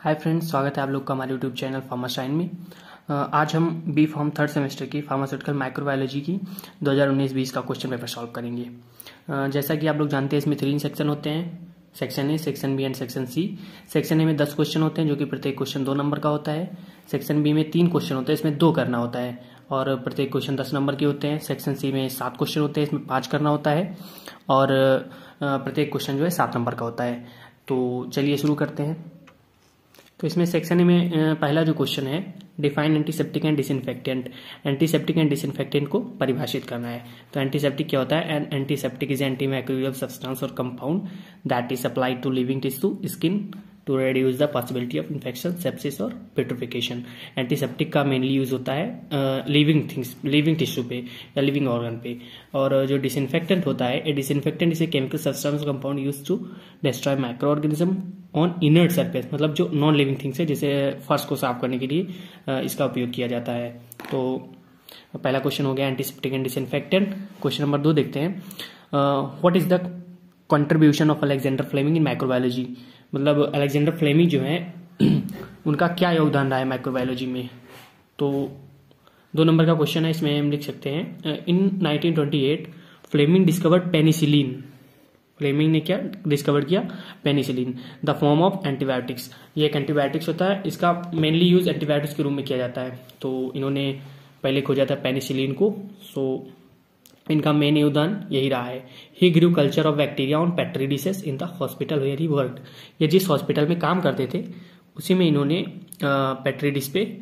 Hi friends, स्वागत है आप लोग का हमारे यूट्यूब चैनल फार्माशाइन में। आज हम बी फार्म थर्ड सेमेस्टर की फार्मास्यूटिकल माइक्रोबायोलॉजी की 2019-20 का क्वेश्चन पेपर सॉल्व करेंगे। जैसा कि आप लोग जानते हैं इसमें 3 सेक्शन होते हैं, section A, section B and section C. Section A में 10 क्वेश्चन होते हैं जो कि प्रत्येक क्वेश्चन 2 नंबर का होता है। सेक्शन बी में 3 क्वेश्चन होते हैं, इसमें 2 करना होता है और प्रत्येक क्वेश्चन 10 नंबर के होते हैं। सेक्शन सी में 7 क्वेश्चन होते हैं, इसमें 5 करना होता है और प्रत्येक क्वेश्चन जो है 7 नंबर का होता है। तो चलिए शुरू करते हैं। तो इसमें सेक्शन ए में पहला जो क्वेश्चन है, define antiseptic and disinfectant. Antiseptic and disinfectant को परिभाषित करना है। तो एंटीसेप्टिक क्या होता है? An antiseptic is antimicrobial substance और compound that is applied to living tissue skin to reduce the possibility of infection, sepsis और पेट्रिफिकेशन। एंटीसेप्टिक का मेनली यूज होता है लिविंग टिश्यू पे या लिविंग ऑर्गन पे। और जो डिसइंफेक्टेंट होता है, a disinfectant is a chemical substance compound use to destroy micro organism on inert surface, मतलब जो नॉन लिविंग थिंग्स है, जैसे फर्श को साफ करने के लिए इसका उपयोग किया जाता है। तो पहला क्वेश्चन हो गया antiseptic and disinfectant. Question number 2 देखते हैं, what is the contribution of Alexander Fleming in microbiology. मतलब अलेक्जेंडर फ्लेमिंग जो है उनका क्या योगदान रहा है माइक्रोबायोलॉजी में। तो 2 नंबर का क्वेश्चन है, इसमें हम लिख सकते हैं in 1928 Fleming discovered penicillin. Fleming ने क्या डिस्कवर किया? Penicillin, the form of antibiotics. ये एक एंटीबायोटिक्स होता है, इसका मेनली यूज एंटीबायोटिक्स के रूप में किया जाता है। तो इन्होंने पहले खोजा था पेनिसिलिन को। सो इनका मेन योगदान यही रहा है। He grew culture of bacteria on petri dishes in the hospital where he worked. ये जिस हॉस्पिटल में काम करते थे उसी में इन्होंने पेट्री डिश पे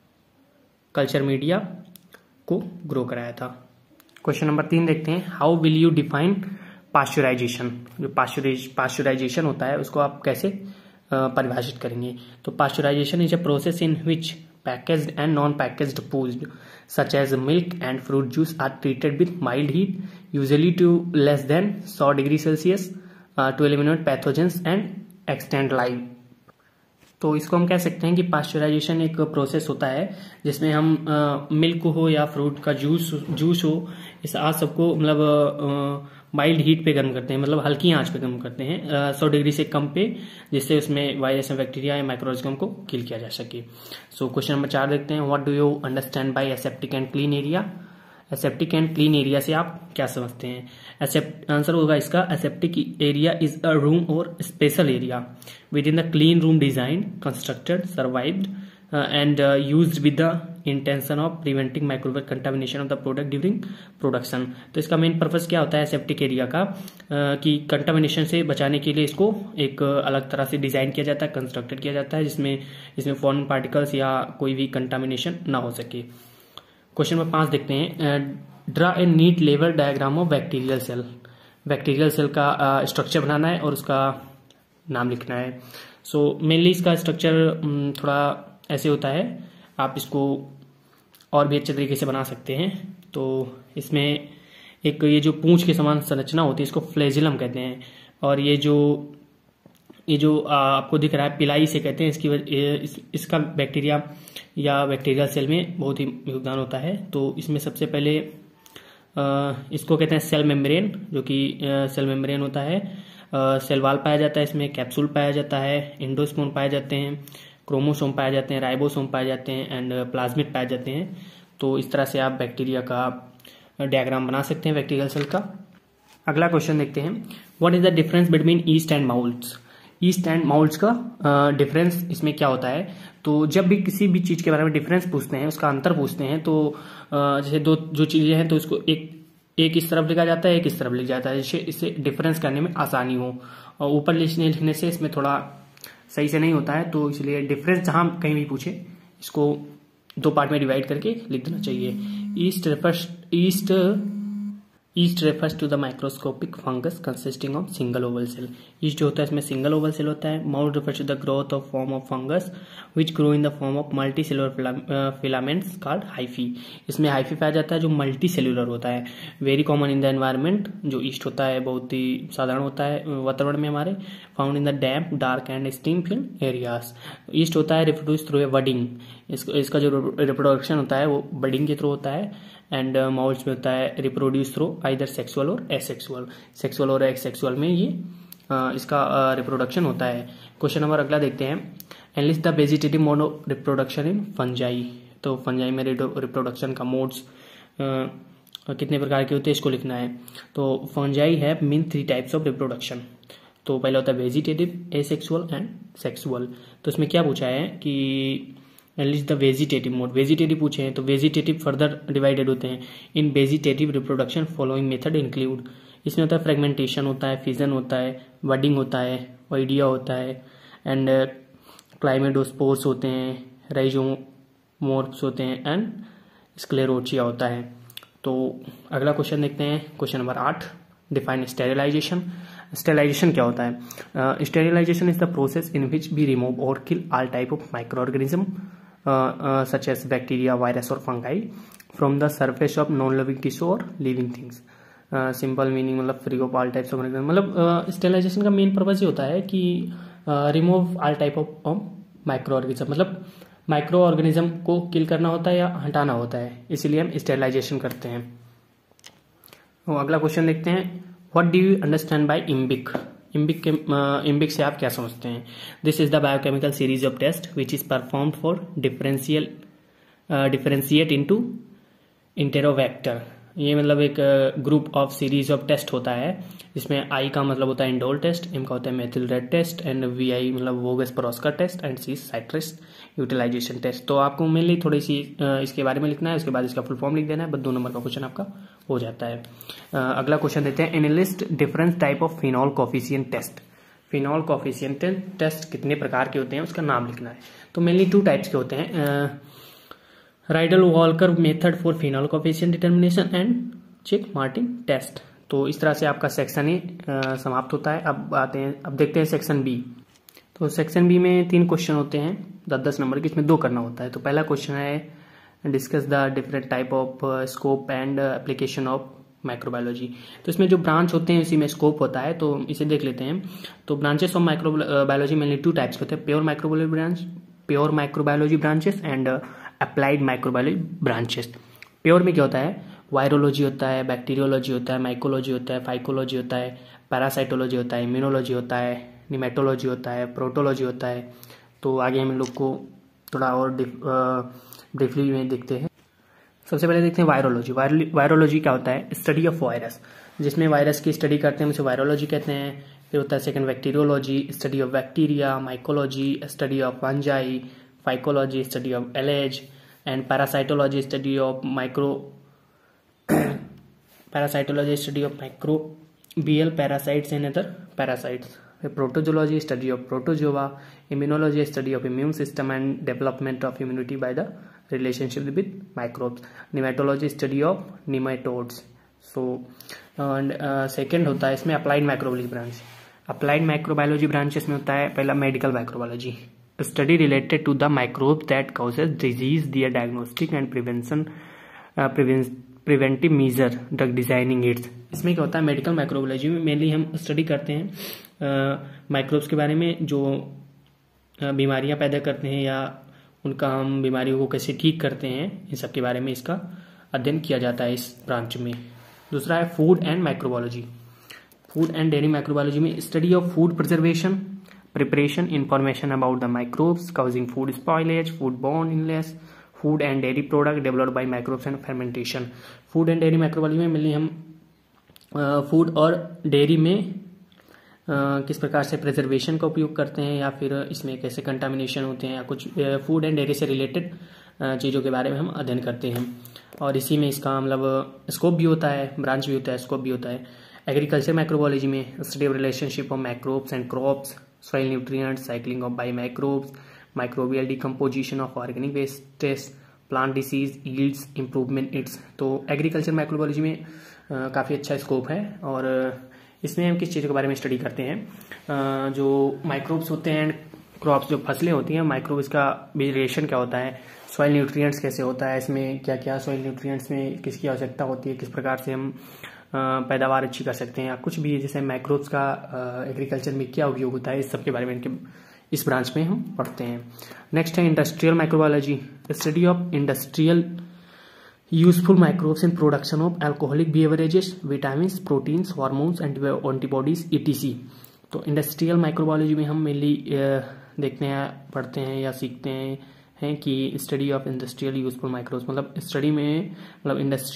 कल्चर मीडिया को ग्रो कराया था। क्वेश्चन नंबर 3 देखते हैं, how will you define pasteurization. जो पास्चुराइजेशन होता है उसको आप कैसे परिभाषित करेंगे। तो pasteurization is a process in which packaged and non-packaged foods such as milk and fruit juice are treated with mild heat, usually to less than 100 degrees Celsius, to eliminate pathogens and extend life. तो इसको हम कह सकते हैं कि pasteurisation एक process होता है जिसमें हम मिल्क हो या फ्रूट का जूस हो, इस आज सबको मतलब माइल्ड हीट पे गर्म करते हैं, मतलब हल्की आंच पे गर्म करते हैं 100 डिग्री से कम पे, जिससे उसमें वायरस या बैक्टीरिया या माइक्रोऑर्गेनिज्म को किल किया जा सके। सो क्वेश्चन नंबर 4 देखते हैं, what do you understand by aseptic and clean area. Aseptic and clean area से आप क्या समझते हैं? आंसर होगा इसका, aseptic area is a room और special area within the clean room design constructed survived and used with the intention of preventing microbial contamination of the product during production। तो इसका मेन पर्पस क्या होता है septic area का, कि contamination से बचाने के लिए इसको एक अलग तरह से डिजाइन किया जाता है, कंस्ट्रक्टेड किया जाता है, जिसमें इसमें फॉरेन पार्टिकल्स या कोई भी कंटामिनेशन ना हो सके। क्वेश्चन नंबर 5 देखते हैं, draw a neat level diagram of bacterial cell. Bacterial cell का स्ट्रक्चर बनाना है और उसका नाम लिखना है। सो मेनली इसका स्ट्रक्चर थोड़ा ऐसे होता है, आप इसको और भी अच्छे तरीके से बना सकते हैं। तो इसमें एक ये जो पूंछ के समान संरचना होती है इसको फ्लैजिलम कहते हैं, और ये जो आपको दिख रहा है पिलाई से कहते हैं। इसका बैक्टीरिया या बैक्टीरियल सेल में बहुत ही योगदान होता है। तो इसमें सबसे पहले इसको कहते हैं सेल मेम्ब्रेन, जो कि सेल मेम्ब्रेन होता है। सेल वाल पाया जाता है, इसमें कैप्सूल पाया जाता है, एंडोस्पोन पाए जाते हैं, क्रोमोसोम पाए जाते हैं, राइबोसोम पाए जाते हैं एंड प्लाज्मिड पाए जाते हैं। तो इस तरह से आप बैक्टीरिया का डायग्राम बना सकते हैं बैक्टीरियल सेल का। अगला क्वेश्चन देखते हैं, what is the difference between yeast and moulds. Yeast and moulds का डिफरेंस इसमें क्या होता है। तो जब भी किसी भी चीज के बारे में डिफरेंस पूछते हैं, उसका अंतर पूछते हैं, तो जैसे दो जो चीजें हैं तो इसको एक इस तरफ लिखा जाता है, एक इस तरफ लिखा जाता है, जिससे इससे डिफरेंस करने में आसानी हो। और ऊपर लिखने से इसमें थोड़ा सही से नहीं होता है, तो इसलिए डिफरेंस जहां कहीं भी पूछे इसको 2 पार्ट में डिवाइड करके लिख देना चाहिए। Yeast refers to the microscopic fungus consisting of single oval cell. Yeast जो होता है इसमें सिंगल ओवल सेल होता है। Mould refers to the growth of form of fungus which grow in the form of multi cellular filaments called hyphae. इसमें हाइफी पाया जाता है जो मल्टी सेलुलर होता है। Very common in the environment, जो ईस्ट होता है बहुत ही साधारण होता है वातावरण में हमारे। Found in the damp dark and steam filled areas. Yeast होता है रिप्रोड्यूस थ्रू ए बडिंग। इसका जो रिप्रोडक्शन होता है वो बडिंग के थ्रू होता है। एंड माउल्ट्स में होता है रिप्रोड्यूस थ्रू आइदर सेक्सुअल और एसेक्सुअल। सेक्सुअल और एसेक्सुअल में ये इसका रिप्रोडक्शन होता है। क्वेश्चन नंबर अगला देखते हैं, enlist the vegetative mode of reproduction in fungi. तो फंजाई में रिप्रोडक्शन का मोड्स कितने प्रकार के होते हैं इसको लिखना है। तो फंजाई है मीन 3 टाइप्स ऑफ रिप्रोडक्शन। तो पहला होता है वेजिटेटिव, एसेक्सुअल एंड सेक्सुअल। तो इसमें क्या पूछा है कि enlist the vegetative mode, vegetative पूछे हैं तो वेजिटेटिव फर्दर डिवाइडेड होते हैं in vegetative reproduction following method include. इसमें होता है फ्रेगमेंटेशन होता है, फिजन होता है, बडिंग होता है, ओइडिया होता है एंड क्लाइमेडोस्पोर्स होते हैं, राइजोमोर्फ्स होते हैं एंड स्क्लेरोचिया होता है। तो अगला क्वेश्चन देखते हैं, question number 8, define sterilization. Sterilization क्या होता है? Sterilization is the process in which we remove और kill all type of micro organism such as bacteria, virus और fungi from the surface of non living tissue और living things. Simple meaning मतलब free of all types of organism, मतलब sterilization का main purpose ये होता है कि remove all type of micro organism, मतलब माइक्रो ऑर्गेनिज्म को किल करना होता है या हटाना होता है, इसीलिए हम स्टेरिलाइजेशन करते हैं। तो अगला क्वेश्चन देखते हैं, what do you understand by IMViC. IMViC से आप क्या समझते हैं? This is the biochemical series of test which is performed for differentiate into enterobacter. ये मतलब एक group of series of test होता है जिसमें आई का मतलब होता है इंडोल टेस्ट, एम का होता है methyl red test and V I मतलब Voges Proskauer test and C citrus utilization test. तो आपको मेनली थोड़ी सी इसके बारे में लिखना है, उसके बाद इसका फुल फॉर्म लिख देना है, बस 2 नंबर का क्वेश्चन आपका हो जाता है। अगला क्वेश्चन देते हैं, enlist different type of phenol coefficient test. Phenol coefficient test कितने प्रकार के होते हैं उसका नाम लिखना है। तो मेनली 2 टाइप्स के होते हैं, Rideal Walker method for phenol coefficient determination and Chick Martin test. तो इस तरह से आपका सेक्शन ए समाप्त होता है। अब देखते हैं सेक्शन बी। तो सेक्शन बी में 3 क्वेश्चन होते हैं 10-10 नंबर के, इसमें 2 करना होता है। तो पहला क्वेश्चन है discuss the different type of scope and application of microbiology. तो इसमें जो ब्रांच होते हैं उसी में स्कोप होता है, तो इसे देख लेते हैं। तो branches of microbiology mainly 2 types के होते हैं, pure microbiology branches and applied microbiology branches. Pure में क्या होता है? वायरोलॉजी होता है, बैक्टीरियोलॉजी होता है, माइकोलॉजी होता है, फाइकोलॉजी होता है, पैरासाइटोलॉजी होता है, इम्यूनोलॉजी होता है, निमेटोलॉजी होता है, प्रोटोलॉजी होता है। तो आगे हम लोग को थोड़ा और ब्रीफली में देखते हैं। सबसे पहले देखते हैं वायरोलॉजी। वायरोलॉजी क्या होता है? स्टडी ऑफ वायरस, जिसमें वायरस की स्टडी करते हैं उसे वायरोलॉजी कहते हैं। फिर होता है second bacteriology, study of bacteria, mycology, study of fungi, phycology, study of algae and parasitology, study of microbial parasites and other parasites. Protozoology, study of protozoa, immunology, study of immune system and development of immunity by the relationship with microbes. Nematology, study of nematodes. So second होता है इसमें applied microbiology branch. Applied microbiology branches में होता है पहला medical microbiology, study related to the microbe that causes disease, their diagnostic and preventive measure, drug designing aids. इसमें क्या होता है? मेडिकल माइक्रोबायोलॉजी में मेनली हम स्टडी करते हैं माइक्रोब्स के बारे में जो बीमारियां पैदा करते हैं या उनका हम बीमारियों को कैसे ठीक करते हैं, इन सब के बारे में इसका अध्ययन किया जाता है इस ब्रांच में। दूसरा है food and microbiology. Food and dairy microbiology में study of food preservation, preparation, information about the microbes causing food spoilage, foodborne illness, food and dairy product developed by microbes and fermentation. Food and dairy microbiology में मिली हम food और dairy में किस प्रकार से preservation का उपयोग करते हैं या फिर इसमें कैसे कंटामिनेशन होते हैं या कुछ फूड एंड डेयरी से रिलेटेड चीज़ों के बारे में हम अध्ययन करते हैं। और इसी में इसका मतलब स्कोप भी होता है, ब्रांच भी होता है, स्कोप भी होता है। एग्रीकल्चर माइक्रोबायोलॉजी में study of relationship of microbes and crops, soil nutrients, cycling of biomicrobes, microbial decomposition of organic wastes, plant disease, yields, improvement its। तो एग्रीकल्चर माइक्रोबायोलॉजी में काफ़ी अच्छा स्कोप है और इसमें हम किस चीज़ के बारे में स्टडी करते हैं? जो माइक्रोब्स होते हैं, क्रॉप्स जो फसलें होती हैं, माइक्रोब्स का रिलेशन क्या होता है, सॉइल न्यूट्रिएंट्स कैसे होता है, इसमें क्या क्या सॉइल न्यूट्रिएंट्स में किसकी आवश्यकता होती है, किस प्रकार से हम पैदावार अच्छी कर सकते हैं या कुछ भी, जैसे माइक्रोब्स का एग्रीकल्चर में क्या उपयोग होता है, इस सब के बारे में इनके इस ब्रांच में हम पढ़ते हैं। नेक्स्ट है industrial microbiology, study of industrial useful microbes in production of alcoholic beverages, vitamins, proteins, hormones, antibodies, ETC. तो इंडस्ट्रियल माइक्रोबायोलॉजी में हम मेनली देखते हैं, पढ़ते हैं या सीखते हैं कि study of industrial useful microbes, मतलब स्टडी में, मतलब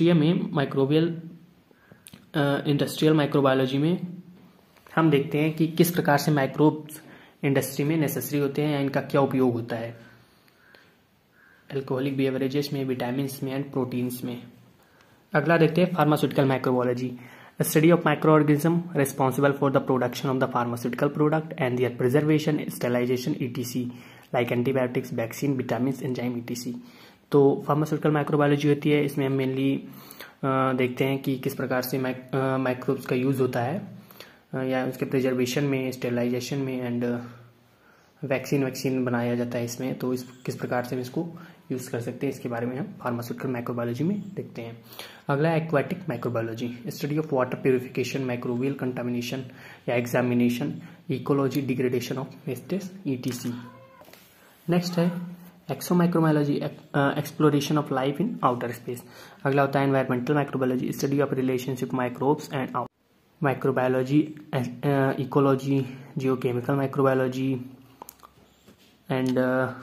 इंडस्ट्रियल माइक्रोबायोलॉजी में हम देखते हैं कि किस प्रकार से माइक्रोब्स इंडस्ट्री में नेसेसरी होते हैं या इनका क्या उपयोग होता है अल्कोहलिक बेवरेजेस में, विटामिन में एंड प्रोटीन्स में। अगला देखते हैं pharmaceutical microbiology, study of micro organism responsible for the production of the pharmaceutical product and their preservation, sterilization ETC, like antibiotics, vaccine, vitamin, enzyme ETC. तो फार्मास्यूटिकल माइक्रोबायोलॉजी होती है, इसमें हम मेनली देखते हैं कि किस प्रकार से माइक्रोब्स का यूज होता है या उसके प्रिजर्वेशन में, स्टेलाइजेशन में एंड वैक्सीन बनाया जाता है इसमें। तो इस किस प्रकार से हम इसको यूज कर सकते हैं, इसके बारे में हम फार्मास्यूटिकल माइक्रोबायोलॉजी में देखते हैं। अगला है aquatic microbiology, study of water purification, microbial contamination या examination, ecology, degradation of wastage ETC. Next है exomicrobiology, exploration of life in outer space. अगला होता है environmental microbiology, study of relationship microbes and microbiology, ecology, geochemical microbiology and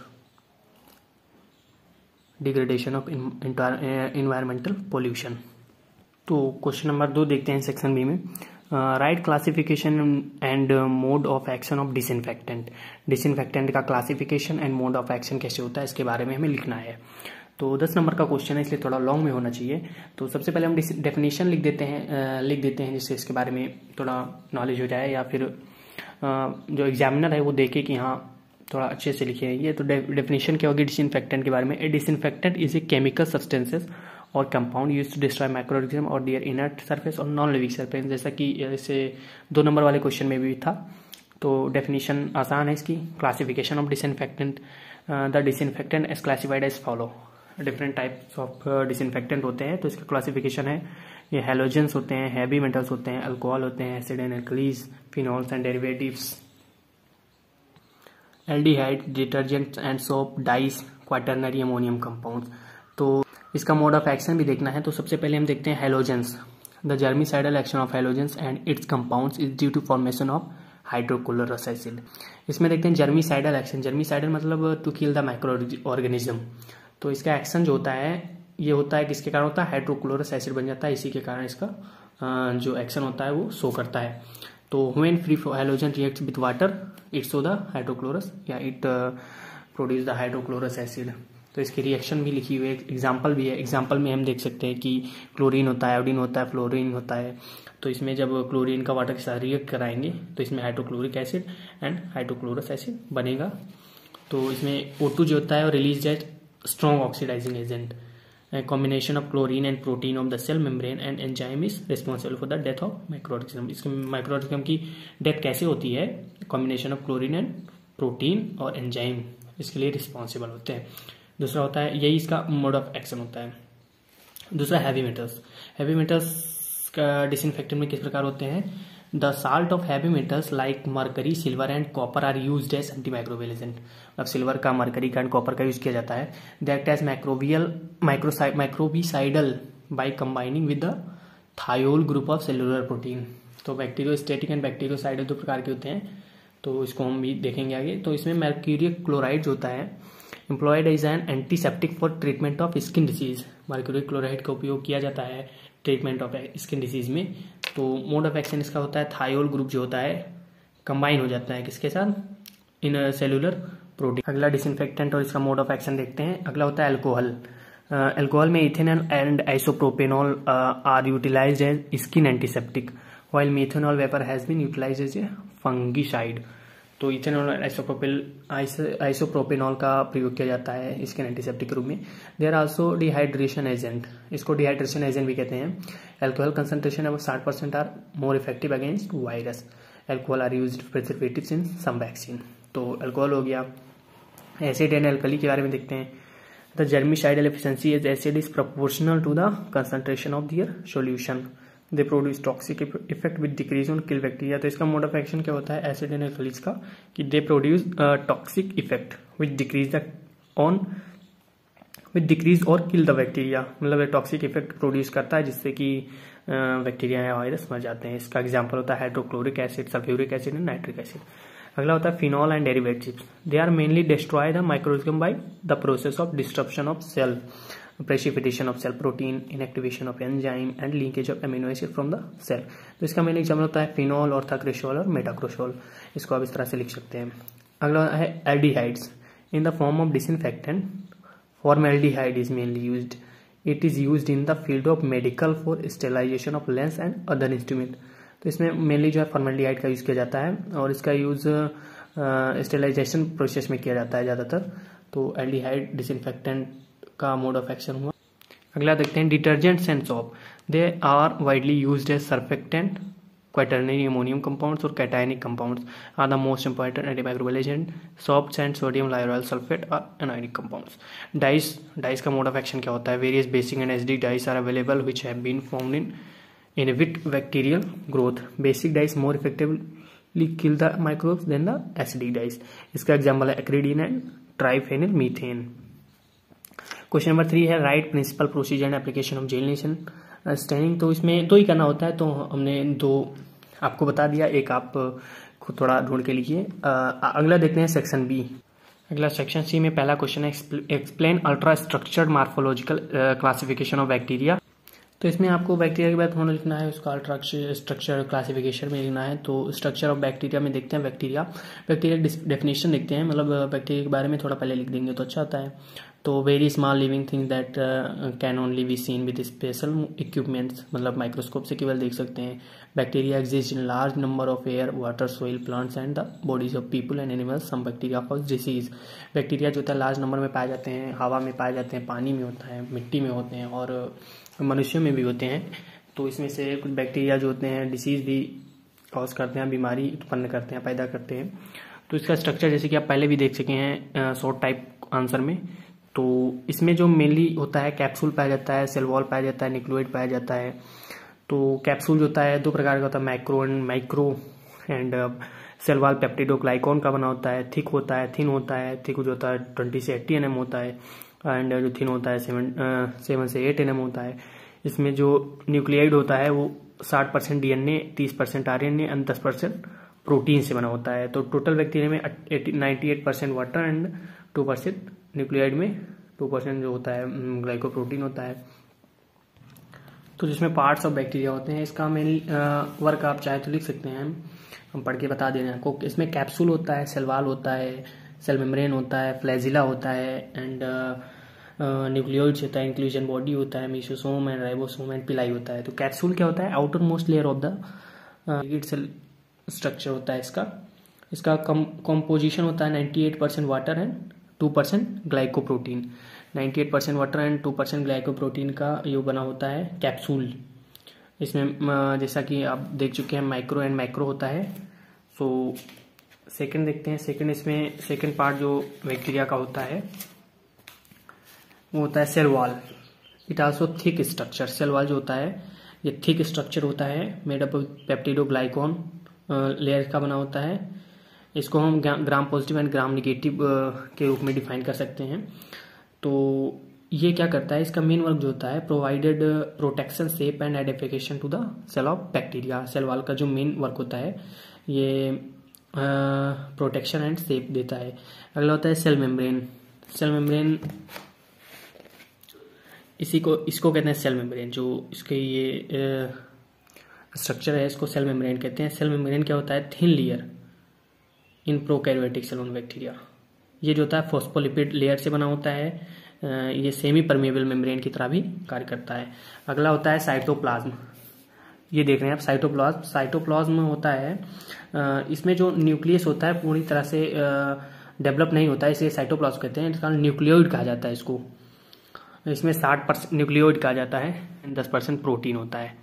degradation of environmental pollution. तो question number 2 देखते हैं section B में, write classification and mode of action of disinfectant. Disinfectant का classification and mode of action कैसे होता है, इसके बारे में हमें लिखना है। तो 10 नंबर का क्वेश्चन है, इसलिए थोड़ा लॉन्ग में होना चाहिए। तो सबसे पहले हम डेफिनेशन लिख देते हैं जिससे इसके बारे में थोड़ा नॉलेज हो जाए, या फिर जो एग्जामिनर है वो देखे कि हाँ थोड़ा अच्छे से लिखे हैं ये। तो डेफिनेशन क्या होगी डिसइंफेक्टेंट के बारे में, a disinfectant is a chemical substances और compound use to destroy microorganism और देयर इनर्ट सरफेस और नॉन लिविंग सरफेस, जैसा कि इसे 2 नंबर वाले क्वेश्चन में भी था। तो डेफिनेशन आसान है इसकी। Classification of disinfectant, the disinfectant is classified as follow. Different types of disinfectant होते हैं, तो इसका क्लासिफिकेशन है, ये हैलोजेंस होते हैं, हैवी मेटल्स होते हैं, अल्कोहल होते हैं, acid and alkalis, phenols and derivatives, aldehyde, detergents and soap, dyes, quaternary ammonium compounds. तो इसका मोड ऑफ एक्शन भी देखना है। तो सबसे पहले हम देखते हैं halogens, the germicidal action of halogens and its compounds is due to formation of hydrochlorous acid. इसमें देखते हैं जर्मिसाइडल एक्शन, जर्मिसाइडल मतलब to kill the microorganism. तो इसका एक्शन जो होता है ये होता है किसके कारण होता है, हाइड्रोक्लोरस एसिड बन जाता है, इसी के कारण इसका जो एक्शन होता है वो शो करता है। तो when free halogen reacts with water it show the hydrochlorous या it produce the hydrochlorous acid. तो इसकी रिएक्शन भी लिखी हुई है, एग्जाम्पल भी है। एग्जाम्पल में हम देख सकते हैं कि क्लोरीन होता है, आयोडीन होता है, फ्लोरीन होता है। तो इसमें जब क्लोरीन का वाटर के साथ रिएक्ट कराएंगे तो इसमें hydrochloric acid and hydrochlorous acid बनेगा। तो इसमें O2 जो होता है वो release as strong oxidizing agent, combination of chlorine and protein of the cell membrane and enzyme is responsible for the death of microorganism। इसके माइक्रोऑर्गेनिज्म की डेथ कैसे होती है, combination of chlorine and protein और एंजाइम इसके लिए responsible होते हैं। दूसरा होता है, यही इसका मोड ऑफ एक्शन होता है। दूसरा हैवी मेटल्स, हैवी मेटल्स का डिसइंफेक्टेंट में किस प्रकार होते हैं, the salt of heavy metals like mercury, silver and copper are used as antimicrobial agent. अब सिल्वर का, मरकरी का एंड कॉपर का यूज किया जाता है। They act as microbicidal by combining with the thiol group of cellular protein. तो bacteriostatic and bactericidal 2 प्रकार के होते हैं, तो इसको हम भी देखेंगे आगे। तो इसमें मर्क्यूरिक क्लोराइड होता है, employed as an antiseptic for treatment of skin disease. Mercuric chloride का उपयोग किया जाता है ट्रीटमेंट ऑफ स्किन डिसीज में। तो मोड ऑफ एक्शन इसका होता है, थायोल ग्रुप जो होता है कंबाइन हो जाता है किसके साथ, इन सेलुलर प्रोटीन। अगला डिसइंफेक्टेंट और इसका मोड ऑफ एक्शन देखते हैं। अगला होता है अल्कोहल। अल्कोहल में ethanol and isopropanol are utilized as skin antiseptic, while methanol vapour has been utilized as a fungicide. तो इथेनॉल और आइसोप्रोपेनॉल का प्रयोग किया जाता है स्किन एंटीसेप्टिक के रूप में। देयर आल्सो डिहाइड्रेशन एजेंट, इसको डिहाइड्रेशन एजेंट भी कहते हैं। एल्कोहल कंसंट्रेशन अब 60% are more effective against virus. Alcohol are used preservatives in some vaccine. तो अल्कोहल हो गया। एसिड एंड एल्कली के बारे में देखते हैं। The germicidal efficiency as acid is proportional to the concentration of their solution. They produce toxic effect with decrease on kill bacteria. तो इसका मोड ऑफ एक्शन क्या होता है एसिड एंड एल्कलीज का, कि they produce toxic effect with decrease और kill the bacteria, मतलब toxic effect produce करता है जिससे कि बैक्टीरिया या वायरस मर जाते हैं। इसका एग्जांपल होता है hydrochloric acid, sulphuric acid and nitric acid. अगला होता है phenol and derivatives, they are mainly destroy the microorganism by the process of disruption of cell, precipitation of cell protein, inactivation of enzyme and linkage of amino acid from the cell. तो इसका main example होता है phenol, ऑर्थाक्रिसोल और मेटाक्रोसोल। इसको आप इस तरह से लिख सकते हैं। अगला है aldehydes in the form of disinfectant, formaldehyde is mainly used, it is used in the field of medical for sterilization of lens and other instrument. तो इसमें मेनली जो है फॉर्मल्डिहाइड का यूज किया जाता है और इसका यूज स्टेरिलाइजेशन प्रोसेस में किया जाता है ज़्यादातर। तो एल्डिहाइड डिसइंफेक्टेंट का मोड ऑफ एक्शन हुआ। अगला देखते हैं detergents and soap, they are widely used as surfactant, quaternary ammonium compounds और cationic compounds are the most important antimicrobial agent. Soaps and sodium lauryl sulphate are anionic compounds. Dyes का mode of action क्या होता है? Various basic and acidic dyes are available which have been found in inhibit bacterial growth. Basic dyes more effectively kill the microbes than the acidic dyes. इसका example है acridine and triphenyl methane. Question number 3 है write principle procedure and application of gelination staining. तो इसमें दो ही करना होता है, तो हमने दो आपको बता दिया, एक आप खुद थोड़ा ढूंढ के लिखिए। अगला देखते हैं सेक्शन बी। अगला सेक्शन सी में पहला क्वेश्चन है explain ultra structured morphological classification of bacteria. तो इसमें आपको बैक्टीरिया के बाद होना लिखना है, उसका अल्ट्रा स्ट्रक्चर क्लासिफिकेशन में लिखना है। तो स्ट्रक्चर ऑफ बैक्टीरिया में देखते हैं बैक्टीरिया डेफिनेशन देखते हैं, मतलब बैक्टीरिया के बारे में थोड़ा पहले लिख देंगे तो अच्छा होता है। तो very small living thing that can only be seen with special equipments, मतलब माइक्रोस्कोप से केवल देख सकते हैं। Bacteria exist in large number of air, water, soil, plants and the bodies of people and animals. Some bacteria cause disease, bacteria जो होता है large number में पाए जाते हैं, हवा में पाए जाते हैं, पानी में होता है, मिट्टी में होते हैं और मनुष्यों में भी होते हैं। तो इसमें से कुछ बैक्टीरिया जो होते हैं डिसीज भी कॉज करते हैं, बीमारी उत्पन्न करते हैं, पैदा करते हैं। तो इसका स्ट्रक्चर जैसे कि आप पहले भी देख सके हैं शॉर्ट टाइप आंसर में। तो इसमें जो मेनली होता है कैप्सूल पाया जाता है, सेल वॉल पाया जाता है, न्यूक्लियोइड पाया जाता है। तो कैप्सूल जो होता है दो प्रकार का होता है, micro and cell wall peptidoglycan का बना होता है, थिक होता है, थिन होता है। थिक जो होता है 20 से 80 nm होता है एंड जो थिन होता है 7 से 8 nm होता है। इसमें जो न्यूक्लियोइड होता है वो 60% डीएनए, 30% आरएनए एंड 10% प्रोटीन से बना होता है। तो टोटल बैक्टीरिया में 98% वाटर एंड 2% न्यूक्लियोइड में 2% जो होता है ग्लाइकोप्रोटीन होता है। तो जिसमें पार्ट्स ऑफ बैक्टीरिया होते हैं, इसका मेन वर्क आप चाहे तो लिख सकते हैं, हम पढ़ के बता दे रहे हैं आपको। इसमें कैप्सूल होता है, सेल वॉल होता है, सेल मेम्ब्रेन होता है, फ्लैजिला होता है एंड न्यूक्लियोइड्स होता है, इंक्लूजन बॉडी होता है, मेसोसोम एंड राइबोसोम एंड पिलाई होता है। तो कैप्सूल क्या होता है? Outermost layer of the cell structure होता है इसका कंपोजिशन होता है 98% water and 2% glycoprotein. 98% water and 2% glycoprotein का ये बना होता है कैप्सूल। इसमें जैसा कि आप देख चुके हैं माइक्रो एंड मैक्रो होता है। सो सेकंड देखते हैं। इसमें सेकंड पार्ट जो बैक्टीरिया का होता है वो होता है cell wall. It also thick structure. Cell wall जो होता है ये थिक स्ट्रक्चर होता है, made up of peptidoglycan layer का बना होता है। इसको हम gram positive and gram negative के रूप में डिफाइन कर सकते हैं। तो ये क्या करता है? इसका मेन वर्क जो होता है provided protection, shape and identification to the cell of bacteria. Cell wall का जो मेन वर्क होता है ये प्रोटेक्शन एंड शेप देता है। अगला होता है सेल मेम्ब्रेन। सेल मेम्ब्रेन इसको कहते हैं सेल मेम्ब्रेन। जो इसके ये स्ट्रक्चर है इसको सेल मेम्ब्रेन कहते हैं। सेल मेम्ब्रेन क्या होता है? Thin layer in prokaryotic cell on bacteria. ये जो होता है फॉस्फोलिपिड लेयर से बना होता है। ये सेमी परमेबल मेम्ब्रेन की तरह भी कार्य करता है। अगला होता है साइटोप्लाज्म। ये देख रहे हैं आप साइटोप्लाज्म होता है, इसमें जो न्यूक्लियस होता है पूरी तरह से डेवलप नहीं होता है, इसे साइटोप्लाज्म कहते हैं। इसका न्यूक्लियोइड कहा जाता है इसको। इसमें 60% न्यूक्लियोइड कहा जाता है, 10% प्रोटीन होता है।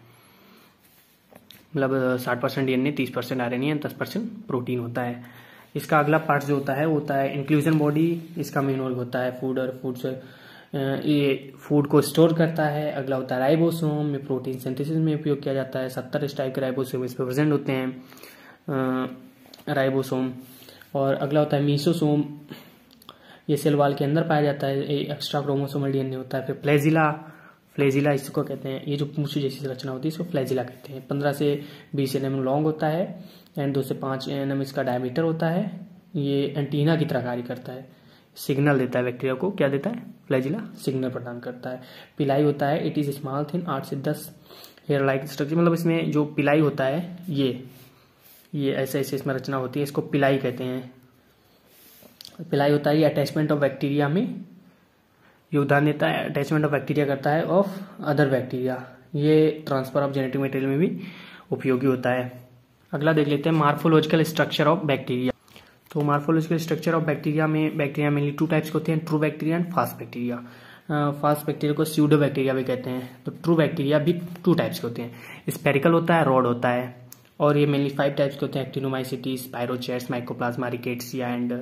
मतलब 60% डीएनए, 30% आरएनए, 10% प्रोटीन होता है। इसका अगला पार्ट जो होता है वो होता है इंक्लूजन बॉडी। इसका मेन वर्क होता है फूड और फूड से ये फूड को स्टोर करता है। अगला होता है राइबोसोम, में प्रोटीन सिंथेसिस में उपयोग किया जाता है। 70 इस टाइप के राइबोसोम इस पर प्रेजेंट होते हैं राइबोसोम। और अगला होता है मीसोसोम, ये सेल वॉल के अंदर पाया जाता है, एक्स्ट्रा क्रोमोसोमल डीएनए होता है। फिर फ्लैजिला फ्लैजिला इसको कहते हैं, ये जो पूंछ जैसी रचना होती है इसको फ्लैजिला कहते हैं। 15 से 20 mm लॉन्ग होता है एंड 2 से 5 mm इसका डायमीटर होता है। ये एंटीना की तरह कार्य करता है, सिग्नल देता है बैक्टीरिया को। क्या देता है? फ्लैजिला सिग्नल प्रदान करता है। पिलाई होता है, इट इज स्मॉल थिन 8 से 10 हेयर लाइक स्ट्रक्चर, मतलब इसमें जो पिलाई होता है ये ऐसे ऐसे इसमें रचना होती है, इसको पिलाई कहते हैं। पिलाई होता है, ये अटैचमेंट ऑफ बैक्टीरिया में योगदान देता है, अटैचमेंट ऑफ बैक्टीरिया करता है ऑफ अदर बैक्टीरिया। ये ट्रांसफर ऑफ जेनेटिक मटेरियल में भी उपयोगी होता है। अगला देख लेते हैं मार्फोलॉजिकल स्ट्रक्चर ऑफ बैक्टीरिया। तो मार्फोलॉजिकल स्ट्रक्चर ऑफ बैक्टीरिया में बैक्टीरिया मेनली 2 टाइप्स के होते हैं, true bacteria and fast bacteria. Fast bacteria को स्यूडो बैक्टीरिया भी कहते हैं। तो ट्रू बैक्टीरिया भी 2 टाइप्स के होते हैं, स्पेरिकल होता है, रॉड होता है, और ये मेनली 5 टाइप्स के होते हैं, actinomycetes, spirochetes, mycoplasma, rickettsia and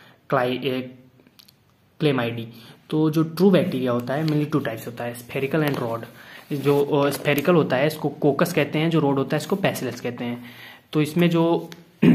chlamydiae. तो जो ट्रू बैक्टीरिया होता है मेनली 2 टाइप्स होता है, स्फेरिकल एंड रॉड। जो स्फेरिकल होता है इसको कोकस कहते हैं, जो रॉड होता है इसको बैसिलस कहते हैं। तो इसमें जो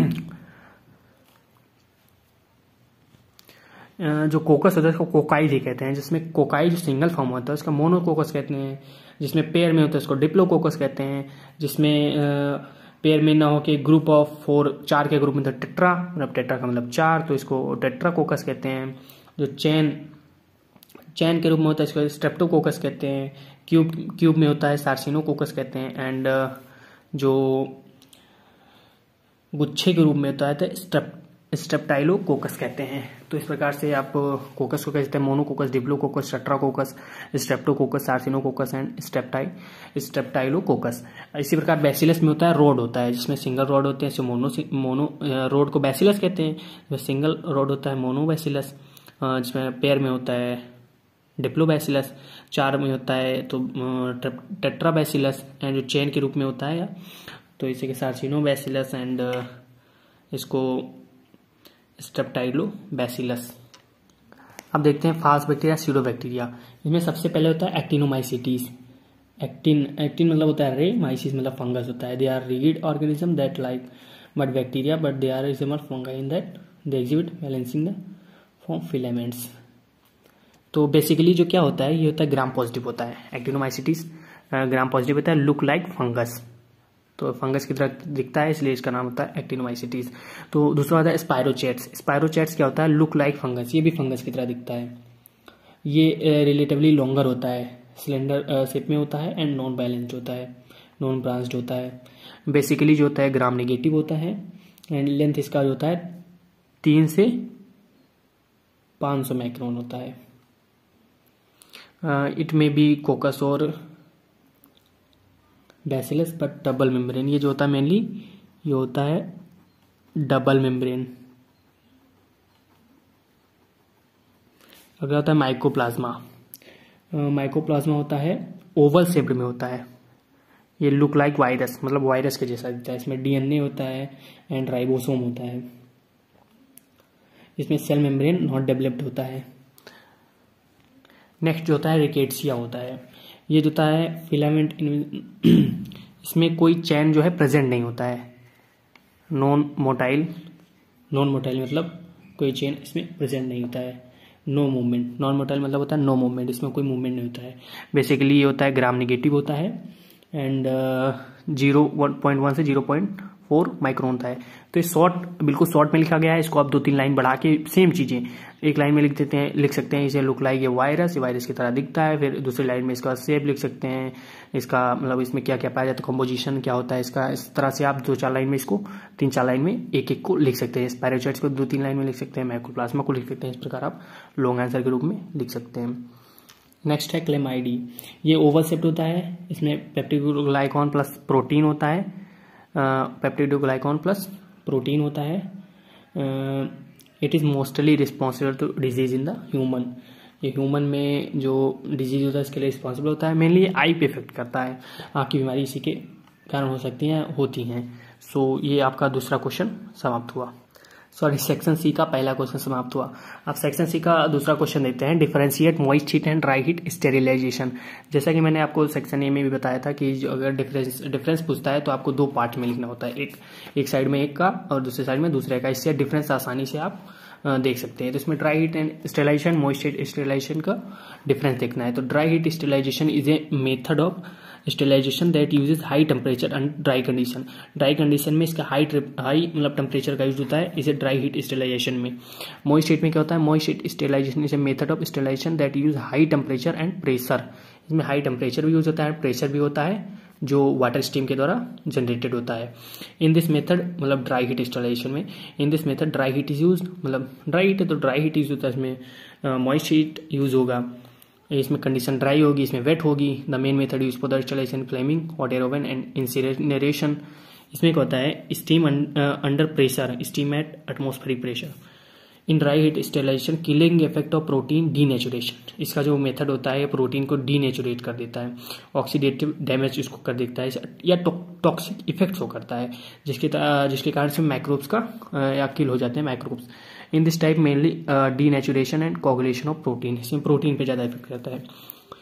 कोकस होता है इसको कोकाई भी कहते हैं, जिसमें कोकाई जो सिंगल फॉर्म होता है उसका मोनोकोकस कहते हैं, जिसमें पेयर में होता है उसको डिप्लोकोकस कहते हैं, जिसमें पेयर में ना हो के ग्रुप ऑफ 4 के ग्रुप में तो टेट्रा, मतलब टेट्रा का मतलब 4, तो इसको टेट्राकोकस कहते हैं। जो चैन के रूप में होता है इसको स्ट्रेप्टोकोकस कहते हैं। क्यूब में होता है सार्सिनोकोकस कहते हैं। एंड जो गुच्छे के रूप में होता है तो स्ट्रेप्टाइलोकोकस कहते हैं। तो इस प्रकार से आप कोकस को कहते हैं monococcus, diplococcus, tetracoccus, streptococcus, sarcinococcus and staphylococcus. इसी प्रकार बैसिलस में होता है रॉड होता है, जिसमें सिंगल रॉड होते हैं, मोनो रॉड को बैसिलस कहते हैं। सिंगल रॉड होता है मोनोबैसिलस, जिसमें पेयर में होता है डिप्लोबैसिलस, 4 में होता है तो टेट्राबैसिलस, एंड जो चेन के रूप में होता है तो इसे के सार्सिनोबैसिलस एंड इसको स्ट्रेप्टाइलोबैसिलस। अब देखते हैं फास्ट बैक्टीरिया, स्यूडो बैक्टीरिया। इसमें सबसे पहले होता है एक्टिनोमाइसिटीज। एक्टिन मतलब होता है रे, माइसिस मतलब फंगस होता है। They are rigid organism that like but bacteria but they are resemble fungi in that they exhibit balancing the form filaments. तो बेसिकली जो क्या होता है, ये होता है ग्राम पॉजिटिव होता है। एक्टिनोमाइसिटीज ग्राम पॉजिटिव होता है, लुक लाइक फंगस, तो फंगस की तरह दिखता है, इसलिए इसका नाम होता है एक्टिनोमाइसिटीज। तो दूसरा होता है स्पाइरोचेट्स। स्पाइरोचेट्स क्या होता है, लुक लाइक फंगस, ये भी फंगस की तरह दिखता है। ये रिलेटिवली लॉन्गर होता है, सिलेंडर शेप में होता है एंड नॉन बैलेंस्ड होता है, नॉन ब्रांच्ड होता है। बेसिकली जो होता है ग्राम नेगेटिव होता है एंड लेंथ इसका जो होता है 3 से 500 माइक्रोन होता है। इट में बी कोकस और बैसिलस बट डबल मेम्ब्रेन। ये जो होता है मेनली ये होता है डबल मेम्ब्रेन। अगला होता है माइकोप्लाज्मा। माइकोप्लाज्मा होता है ओवल शेप्ड में होता है, ये लुक लाइक वायरस, मतलब वायरस के जैसा दिखता है। इसमें डीएनए होता है एंड राइबोसोम होता है। इसमें सेल मेम्ब्रेन नॉट डेवलप्ड होता है। नेक्स्ट जो होता है रिकेट्सिया होता है। ये जो होता है फिलामेंट इसमें कोई चैन जो है प्रेजेंट नहीं होता है। नॉन मोटाइल मतलब कोई चेन इसमें प्रेजेंट नहीं होता है। नो मूवमेंट, नॉन मोटाइल मतलब होता है नो मूवमेंट, इसमें कोई मूवमेंट नहीं होता है। बेसिकली ये होता है ग्राम नेगेटिव होता है एंड 0.1 से 0.4 माइक्रोन होता है। तो ये बिल्कुल शॉर्ट में लिखा गया है। इसको आप 2-3 लाइन बढ़ा के सेम चीजें एक लाइन में लिख सकते हैं। इसे लुक लाइक ये वायरस की तरह दिखता है। फिर दूसरी लाइन में इसका शेप लिख सकते हैं, इसका मतलब इसमें क्या क्या पाया जाता है, कंपोजिशन क्या होता है इसका। इस तरह से आप 2-4 लाइन में इसको 3-4 लाइन में एक को लिख सकते हैं। स्पाइरोचेट्स को 2-3 लाइन में लिख सकते हैं, माइकोप्लाज्मा को लिख सकते हैं। इस प्रकार आप लॉन्ग आंसर के रूप में लिख सकते हैं। नेक्स्ट है क्लेमाइडी। ये ओवल शेप्ड होता है। इसमें पेप्टिडोग्लाइकॉन प्लस प्रोटीन होता है। पेप्टिडोग्लाइकॉन प्लस प्रोटीन होता है। It is mostly responsible to disease in the human. ये ह्यूमन में जो डिजीज होता है इसके लिए रिस्पॉन्सिबल होता है। मेनली ये आई पे इफेक्ट करता है, आँख की बीमारी इसी के कारण हो सकती हैं, होती हैं। सो ये आपका दूसरा क्वेश्चन समाप्त हुआ। सेक्शन सी का पहला क्वेश्चन समाप्त हुआ। अब सेक्शन सी का दूसरा क्वेश्चन देखते हैं, differentiate moist heat and dry heat sterilization. जैसा कि मैंने आपको सेक्शन ए में भी बताया था कि अगर डिफरेंस पूछता है तो आपको 2 पार्ट में लिखना होता है, एक साइड में एक का और दूसरे साइड में दूसरे का। इससे डिफरेंस आसानी से आप देख सकते हैं। तो इसमें dry heat and sterilization, moist heat sterilization का डिफरेंस देखना है। तो dry heat sterilization is a method of sterilization that uses high temperature and dry condition. Dry condition में इसका हाई मतलब टेम्परेचर का यूज होता है, इसे ड्राई हीट स्टेरिलाइजेशन में। मॉइस्ट हीट में क्या होता है? Moist heat sterilization is a method of sterilization that use high temperature and pressure. इसमें हाई टेम्परेचर भी यूज होता है, प्रेशर भी होता है, जो वाटर स्टीम के द्वारा जनरेटेड होता है। इन दिस मेथड मतलब ड्राई हीट स्टेरिलाइजेशन में, in this method dry heat is use, मतलब ड्राई हीट है तो ड्राई हीट यूज होता है, इसमें मॉइस्ट हीट यूज होगा, इसमें कंडीशन ड्राई होगी, इसमें वेट होगी। The main method use for the sterilization flaming, hot air oven and incineration. इसमें क्या होता है? Steam under pressure, steam at atmospheric pressure. In dry heat sterilization killing effect of protein denaturation. इसका जो method होता है protein को डीनेचुरेट कर देता है, ऑक्सीडेटिव डैमेज इसको कर देता है, या टॉक्सिक इफेक्ट शो करता है, जिसके कारण से माइक्रोब्स का या किल हो जाते हैं microbes. In this type mainly denaturation and coagulation of protein, इसमें प्रोटीन पे ज़्यादा इफेक्ट करता है।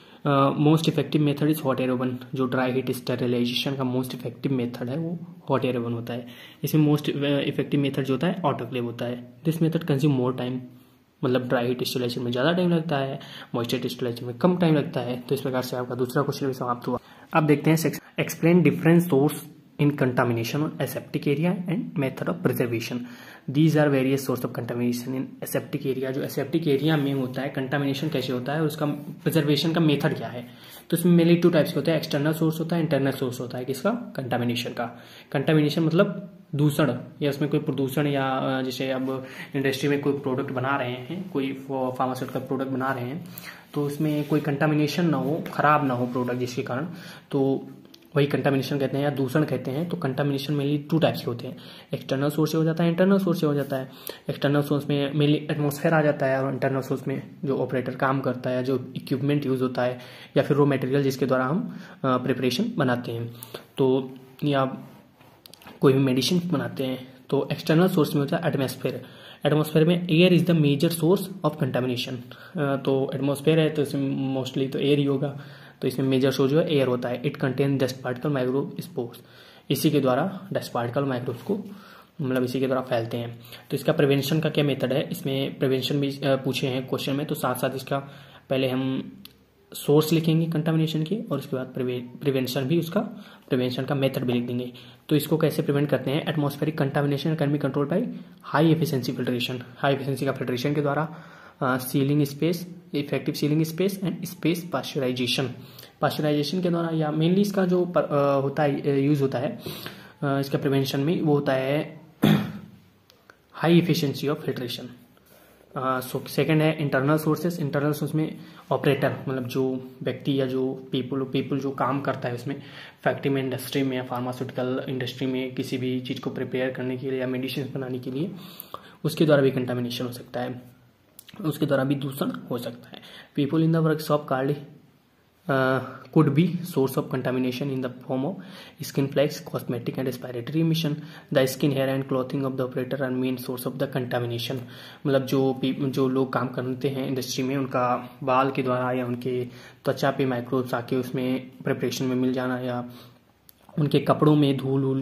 Most effective method is hot air oven. जो ड्राई हीट स्टेरिलाइजेशन का मोस्ट इफेक्टिव मेथड है वो हॉट एयर ओवन होता है। इसमें मोस्ट इफेक्टिव मेथड जो होता है ऑटोक्लेव होता है। This method consume more time, मतलब ड्राई हीट स्टेरिलाइजेशन में ज़्यादा टाइम लगता है, मॉइस्ट हीट स्टेरिलाइजेशन में कम टाइम लगता है। तो इस प्रकार से आपका दूसरा क्वेश्चन भी समाप्त हुआ। अब देखते हैं explain different source in contamination on aseptic area and method of preservation. These are various source of contamination in aseptic area. जो aseptic area में होता है कंटामिनेशन कैसे होता है और उसका प्रिजर्वेशन का मेथड क्या है। तो इसमें मेनली टू टाइप्स के होते हैं, एक्सटर्नल सोर्स होता है, इंटरनल सोर्स होता है। किसका? कंटामिनेशन का। कंटामिनेशन मतलब दूषण, या उसमें कोई प्रदूषण, या जैसे अब इंडस्ट्री में कोई प्रोडक्ट बना रहे हैं, कोई फार्मास्यूटिकल प्रोडक्ट बना रहे हैं, तो उसमें कोई कंटामिनेशन ना हो, खराब ना हो प्रोडक्ट, जिसके कारण तो वही कंटामिनेशन कहते हैं या दूषण कहते हैं। तो कंटामिनेशन मेनली टू टाइप्स के होते हैं, एक्सटर्नल सोर्स से हो जाता है, इंटरनल सोर्स से हो जाता है। एक्सटर्नल सोर्स में मेनली एटमॉस्फेयर आ जाता है, और इंटरनल सोर्स में जो ऑपरेटर काम करता है, जो इक्विपमेंट यूज होता है, या फिर रॉ मटेरियल जिसके द्वारा हम प्रिपरेशन बनाते हैं, तो या कोई भी मेडिसिन बनाते हैं। तो एक्सटर्नल सोर्स में होता है एटमॉस्फेयर। एटमॉस्फेयर में air is the major source of contamination. तो एटमॉस्फेयर है तो इसमें मोस्टली तो एयर ही होगा, तो इसमें मेजर सोर्स जो है एयर होता है। It contain dust particle microbe spores, इसी के द्वारा डस्ट पार्टिकल माइक्रोब्स को मतलब इसी के द्वारा फैलते हैं। तो इसका प्रिवेंशन का क्या मेथड है, इसमें प्रिवेंशन भी पूछे हैं क्वेश्चन में, तो साथ साथ इसका पहले हम सोर्स लिखेंगे कंटामिनेशन की, और उसके बाद प्रिवेंशन भी, उसका प्रिवेंशन का मेथड भी लिख देंगे। तो इसको कैसे प्रिवेंट करते हैं? Atmospheric contamination can be control by high efficiency filtration. High efficiency का फिल्ट्रेशन के द्वारा sealing space, effective sealing space and space pasteurization. Pasteurization के द्वारा, या मेनली इसका जो होता है यूज होता है इसका प्रिवेंशन में, वो होता है high efficiency of filtration. Second है इंटरनल सोर्सेस। इंटरनल सोर्स में ऑपरेटर, मतलब जो व्यक्ति या जो पीपल जो काम करता है उसमें, फैक्ट्री में, इंडस्ट्री में, या फार्मास्यूटिकल इंडस्ट्री में किसी भी चीज़ को प्रिपेयर करने के लिए या मेडिसिन बनाने के लिए, उसके द्वारा भी कंटामिनेशन हो सकता है, उसके द्वारा भी दूषण हो सकता है। People in the workshop card could be source of contamination in the form of skin flags, cosmetic and respiratory emission. The skin, hair and clothing of the operator are main source of the contamination. मतलब जो लोग काम करते हैं industry में, उनका बाल के द्वारा या उनके त्वचा पे माइक्रोब्स आके उसमें प्रिपरेशन में मिल जाना, या उनके कपड़ों में धूल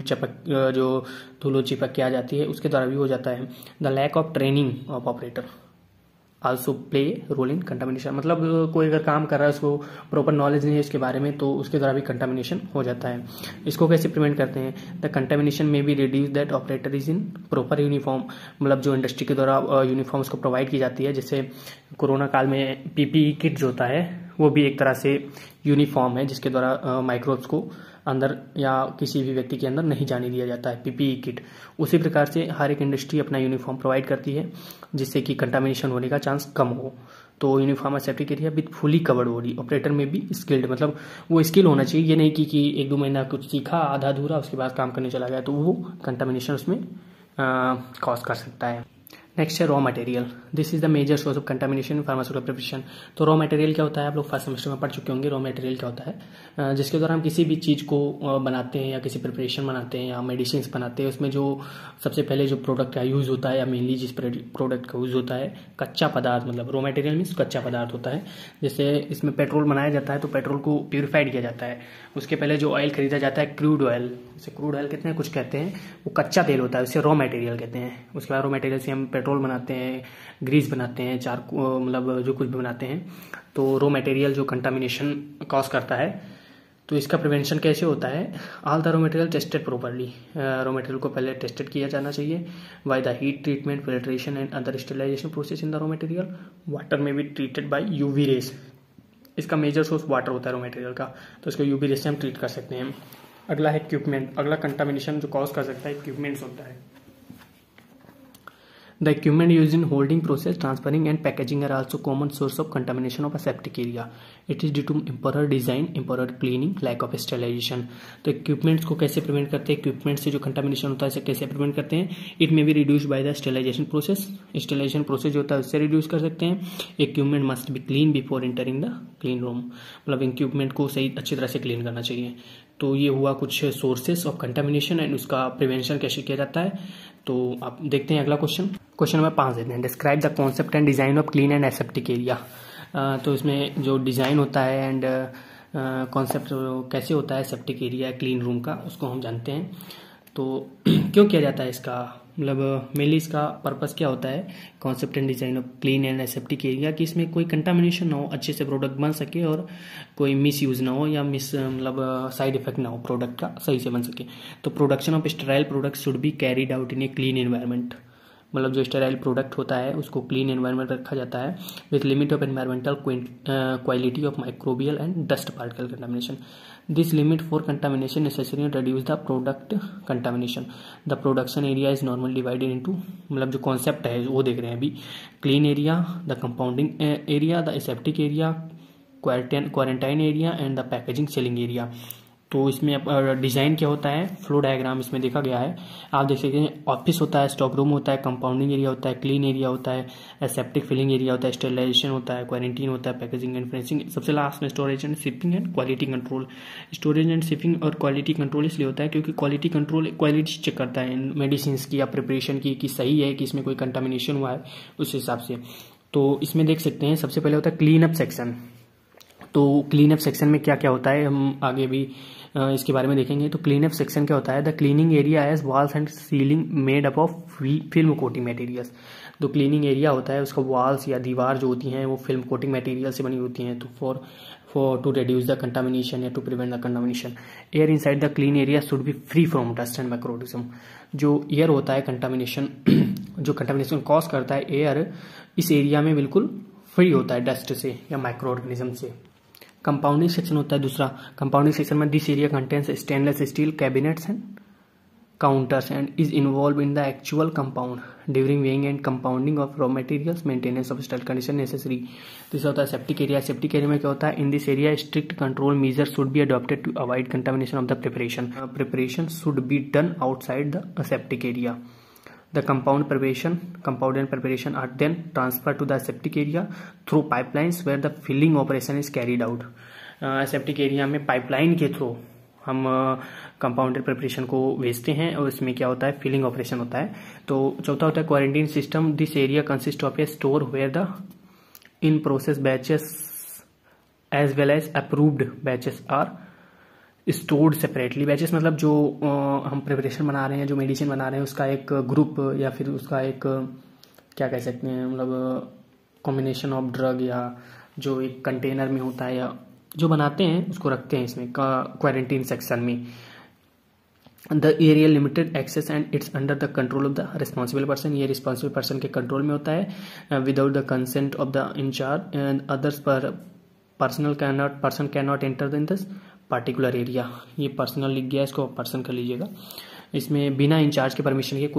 चिपक के आ जाती है, उसके द्वारा भी हो जाता है। The lack of training of operator also play role in contamination. मतलब कोई अगर काम कर रहा है, उसको प्रॉपर नॉलेज नहीं है इसके बारे में, तो उसके द्वारा भी कंटामिनेशन हो जाता है। इसको कैसे प्रिवेंट करते हैं? द कंटामिनेशन में be reduce that operator is in proper uniform. मतलब जो इंडस्ट्री के द्वारा यूनिफॉर्म्स को प्रोवाइड की जाती है, जैसे कोरोना काल में पीपीई किट जो होता है, वो भी एक तरह से यूनिफॉर्म है, जिसके द्वारा माइक्रोब्स को अंदर या किसी भी व्यक्ति के अंदर नहीं जाने दिया जाता है, पीपीई किट। उसी प्रकार से हर एक इंडस्ट्री अपना यूनिफॉर्म प्रोवाइड करती है, जिससे कि कंटामिनेशन होने का चांस कम हो। तो uniform aseptic area with fully covered body, operator में भी स्किल्ड, मतलब वो स्किल होना चाहिए। ये नहीं कि 1-2 महीना कुछ सीखा आधा अधूरा, उसके बाद काम करने चला गया, तो वो कंटामिनेशन उसमें कॉज कर सकता है। नेक्स्ट है raw material. This is the major source of contamination in pharmaceutical preparation. तो रॉ मटेरियल क्या होता है, आप लोग फर्स्ट सेमेस्टर में पढ़ चुके होंगे। रॉ मटेरियल क्या होता है? जिसके द्वारा हम किसी भी चीज़ को बनाते हैं, या किसी प्रिपरेशन बनाते हैं, या मेडिसिन बनाते हैं, उसमें जो सबसे पहले जो प्रोडक्ट का यूज होता है, या मेनली जिस प्रोडक्ट का यूज होता है, कच्चा पदार्थ, मतलब रॉ मटेरियल मीन्स कच्चा पदार्थ होता है। जैसे इसमें पेट्रोल बनाया जाता है, तो पेट्रोल को प्यूरिफाइड किया जाता है। उसके पहले जो ऑयल खरीदा जाता है, क्रूड ऑयल, जैसे क्रूड ऑयल कहते हैं, कुछ कहते हैं, वो कच्चा तेल होता है, उसे रॉ मटेरियल कहते हैं। उसके बाद रॉ मटेरियल से हम पेट्रोल बनाते हैं, ग्रीस बनाते हैं, मतलब जो कुछ भी बनाते हैं, तो रॉ मटेरियल जो कंटामिनेशन कॉज करता है, तो इसका प्रिवेंशन कैसे होता है? All the raw material tested properly. Raw material को पहले टेस्टेड किया जाना चाहिए by the heat treatment, filtration and other sterilization process in the raw material. Water में भी ट्रीटेड बाय यूवी रेस। इसका मेजर सोर्स वाटर होता है रॉ मटेरियल का, तो इसको यूवी रेस से हम ट्रीट कर सकते हैं। अगला है इक्विपमेंट। अगला कंटामिनेशन जो कॉज कर सकता है इक्विपमेंट्स होता है। The equipment used in holding process, transferring and packaging are also common source of contamination of aseptic area. It is due to improper design, improper cleaning, lack of sterilization. तो equipments को कैसे prevent करते हैं? equipment से जो contamination होता है इसे कैसे प्रिवेंट करते हैं? It may be reduced by the sterilization process. Sterilization process जो होता है उससे reduce कर सकते हैं. Equipment must be clean before entering the clean room. मतलब equipment को सही अच्छी तरह से क्लीन करना चाहिए। तो ये हुआ कुछ सोर्सेस ऑफ कंटामिनेशन एंड उसका प्रिवेंशन कैसे किया जाता है। तो आप देखते हैं अगला क्वेश्चन नंबर 5 देते हैं। Describe the concept and design of clean and aseptic area. तो इसमें जो डिजाइन होता है एंड कॉन्सेप्ट कैसे होता है सेप्टिक एरिया क्लीन रूम का, उसको हम जानते हैं। तो क्यों किया जाता है इसका, मतलब मेनली इसका पर्पस क्या होता है? Concept and design of clean and aseptic area, कि इसमें कोई कंटामिनेशन ना हो, अच्छे से प्रोडक्ट बन सके और कोई मिस यूज ना हो या मतलब साइड इफेक्ट ना हो, प्रोडक्ट का सही से बन सके। तो production of sterile product should be carried out in a clean environment. मतलब जो स्टेराइल प्रोडक्ट होता है उसको क्लीन एनवायरनमेंट रखा जाता है with limit of environmental quality of microbial and dust particle contamination. This limit for contamination necessary reduce the product contamination. The production area is normally divided into, मतलब जो concept है वो देख रहे हैं अभी, clean area, the compounding area, the aseptic area, quarantine area and the packaging sealing area. तो इसमें डिजाइन क्या होता है, फ्लो डायग्राम इसमें देखा गया है। आप देख सकते हैं ऑफिस होता है, स्टॉक रूम होता है, कंपाउंडिंग एरिया होता है, क्लीन एरिया होता है, एसेप्टिक फिलिंग एरिया होता है, स्टेरिलाइजेशन होता है, क्वारंटीन होता है, पैकेजिंग एंड फिनिशिंग, सबसे लास्ट में storage and shipping and quality control. Storage and shipping और क्वालिटी कंट्रोल इसलिए होता है क्योंकि क्वालिटी कंट्रोल क्वालिटी चेक करता है मेडिसिन की या प्रिपरेशन की कि सही है, कि इसमें कोई कंटामिनेशन हुआ है उस हिसाब से। तो इसमें देख सकते हैं सबसे पहले होता है क्लीन अप सेक्शन। तो क्लीन अप सेक्शन में क्या क्या होता है हम आगे भी इसके बारे में देखेंगे। तो क्लीन अप सेक्शन क्या होता है? The cleaning area as walls and ceiling made up of film coating materials. तो क्लीनिंग एरिया होता है उसका वॉल्स या दीवार जो होती हैं वो फिल्म कोटिंग मटेरियल से बनी होती हैं। तो for to reduce the contamination या to prevent the contamination. Air inside the clean area should be free from dust and microorganism. जो एयर होता है कंटामिनेशन जो कंटामिनेशन कॉज करता है, एयर इस एरिया में बिल्कुल फ्री होता है डस्ट से या माइक्रो ऑर्गेनिज्म से। कंपाउंडिंग सेक्शन होता है दूसरा। कंपाउंडिंग सेक्शन में this area contains stainless steel cabinets and counters and is involve in the actual compound during weighing and compounding of raw materials, maintenance of sterile condition necessary. दूसरा होता है septic area. Septic area में क्या होता है? In this area strict control measure should be adopted to avoid contamination of the preparation. Preparation should be done outside the septic area. The compound and preparation are then transferred to the aseptic area through pipelines where the filling operation is carried out. aseptic area में pipeline के through हम compounded preparation को भेजते हैं और इसमें क्या होता है? फिलिंग ऑपरेशन होता है। तो चौथा होता है quarantine system. This area consist of a store where the in process batches as well as approved batches are stored separately. Batches मतलब जो हम प्रिपरेशन बना रहे हैं, जो मेडिसिन बना रहे हैं, उसका एक ग्रुप या फिर उसका एक क्या कह सकते हैं, मतलब कॉम्बिनेशन ऑफ ड्रग या जो एक कंटेनर में होता है या जो बनाते हैं उसको रखते हैं इसमें क्वारंटीन सेक्शन में। The area limited access and it's under the control of the responsible person. ये रिस्पॉन्सिबल पर्सन के कंट्रोल में होता है। Without the consent of the incharge and others person can not enter in this particular area. ये personal लिख गया, इसको person कर लीजिएगा। इसमें बिना इंचार्ज के परमिशन के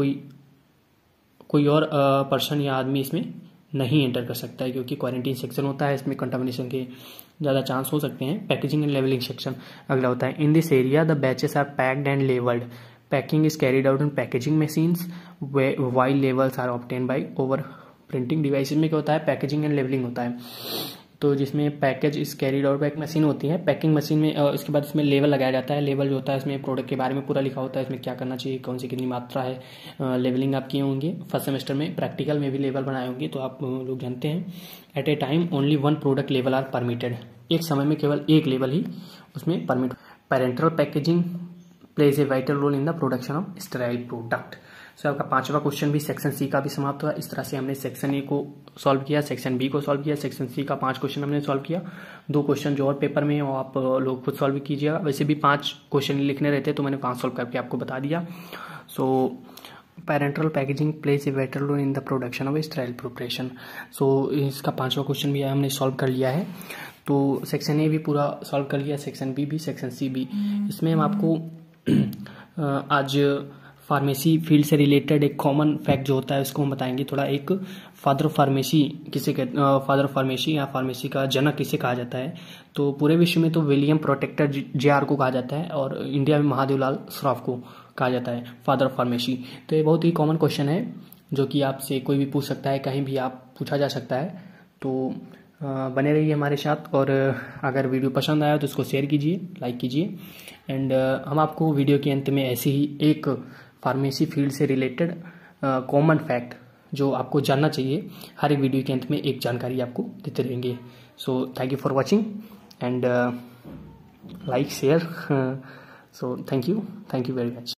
कोई और पर्सन या आदमी इसमें नहीं एंटर कर सकता है क्योंकि क्वारंटीन सेक्शन होता है, इसमें कंटामिनेशन के ज़्यादा चांस हो सकते हैं। पैकेजिंग एंड लेवलिंग सेक्शन अगला होता है। In this area the batches are packed and labelled. Packing is carried out in packaging machines while labels are obtain by over printing devices. में क्या होता है? पैकेजिंग एंड लेवलिंग होता है। तो जिसमें पैकेज इस कैरिड आउट पैक मशीन होती है। पैकिंग मशीन में इसके बाद इसमें लेवल लगाया जाता है। लेवल जो होता है इसमें प्रोडक्ट के बारे में पूरा लिखा होता है, इसमें क्या करना चाहिए, कौन सी कितनी मात्रा है। लेवलिंग आप किए होंगे फर्स्ट सेमेस्टर में, प्रैक्टिकल में भी लेवल बनाए होंगे तो आप लोग जानते हैं। At a time only one product लेवल आर परमिटेड। एक समय में केवल एक लेवल ही उसमें permit. Parenteral packaging plays a vital role in the production of sterile product. So आपका 5वां क्वेश्चन भी सेक्शन सी का भी समाप्त हुआ। इस तरह से हमने सेक्शन ए को सॉल्व किया, सेक्शन बी को सॉल्व किया, सेक्शन सी का 5 क्वेश्चन हमने सॉल्व किया। 2 क्वेश्चन जो और पेपर में वो आप लोग खुद सॉल्व कीजिएगा। वैसे भी 5 क्वेश्चन लिखने रहते तो मैंने 5 सॉल्व करके आपको बता दिया। So parenteral packaging plays a vital role in the production of sterile preparation. So इसका 5वां क्वेश्चन भी हमने सॉल्व कर लिया है। तो सेक्शन ए भी पूरा सॉल्व कर लिया, सेक्शन बी भी, सेक्शन सी भी। इसमें हम आपको आज फार्मेसी फील्ड से रिलेटेड एक कॉमन फैक्ट जो होता है उसको हम बताएंगे थोड़ा। एक फादर ऑफ फार्मेसी किसे कहते, फादर ऑफ फार्मेसी या फार्मेसी का जनक किसे कहा जाता है? तो पूरे विश्व में तो विलियम प्रोटेक्टर JR को कहा जाता है, और इंडिया में महादेवलाल श्रॉफ को कहा जाता है फादर ऑफ फार्मेसी। तो ये बहुत ही कॉमन क्वेश्चन है जो कि आपसे कोई भी पूछ सकता है, कहीं भी आप पूछा जा सकता है। तो बने रहिए हमारे साथ, और अगर वीडियो पसंद आया तो इसको शेयर कीजिए, लाइक कीजिए। एंड हम आपको वीडियो के अंत में ऐसे ही एक फार्मेसी फील्ड से रिलेटेड कॉमन फैक्ट जो आपको जानना चाहिए, हर एक वीडियो के अंत में एक जानकारी आपको देते रहेंगे। So thank you for watching and like share. So thank you very much.